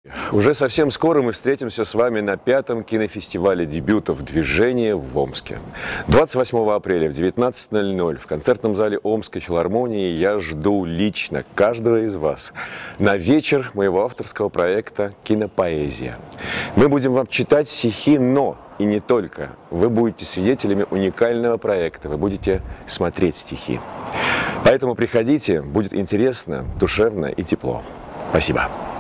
Уже совсем скоро мы встретимся с вами на 5-м кинофестивале дебютов «Движение» в Омске. 28 апреля в 19:00 в концертном зале Омской филармонии я жду лично каждого из вас на вечер моего авторского проекта «Кинопоэзия». Мы будем вам читать стихи, но и не только. Вы будете свидетелями уникального проекта, вы будете смотреть стихи. Поэтому приходите, будет интересно, душевно и тепло. Спасибо.